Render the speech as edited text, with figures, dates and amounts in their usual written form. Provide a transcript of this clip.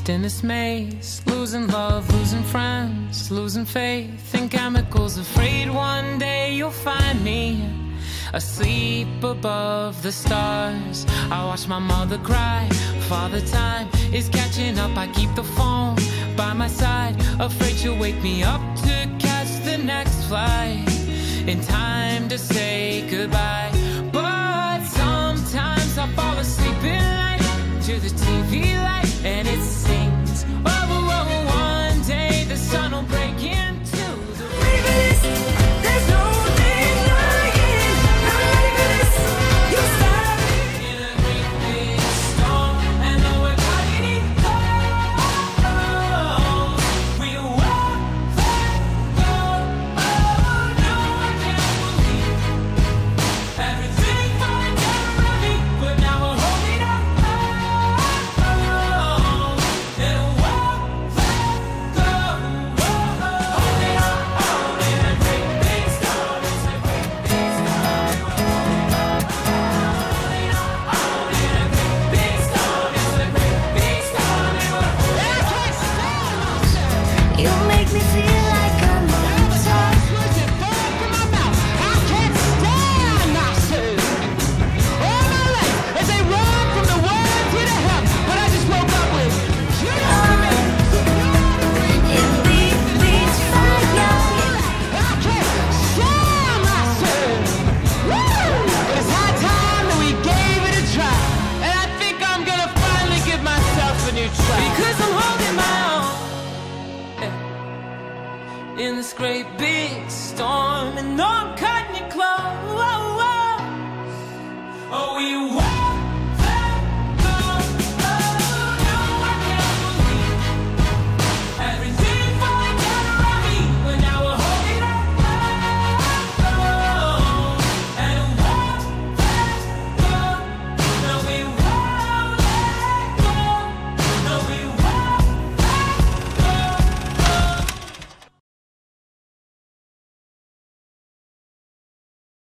lost in this maze, losing love, losing friends, losing faith in chemicals, afraid one day you'll find me asleep above the stars. I watch my mother cry, Father time is catching up. I keep the phone by my side, afraid she'll wake me up to catch the next flight, in time to say goodbye. But sometimes I fall asleep in light to the TV light, and it sings, oh, oh, oh, one day the sun will break into the rain. There's no denying, I'm ready for this. You start in a great big storm, and though we're caught in it cold, we won't let go. Oh, no, I can't believe everything falling down around me, but now we're holding on. You make me feel like I'm on top. I can't stand myself. All my life, as they run from the words here to help, but I just woke up with you. It beats fire. I can't stand myself. Woo! But it's high time that we gave it a try, and I think I'm gonna finally give myself a new try, because I'm holding my own in this great big storm, and no, I'm cutting it close.